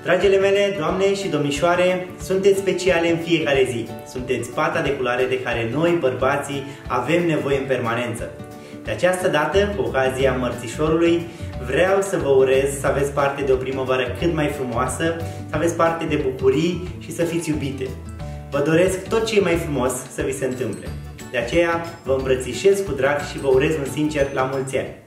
Dragile mele, doamne și domnișoare, sunteți speciale în fiecare zi. Sunteți pata de culoare de care noi, bărbații, avem nevoie în permanență. De această dată, cu ocazia Mărțișorului, vreau să vă urez să aveți parte de o primăvară cât mai frumoasă, să aveți parte de bucurii și să fiți iubite. Vă doresc tot ce e mai frumos să vi se întâmple. De aceea vă îmbrățișez cu drag și vă urez un sincer la mulți ani.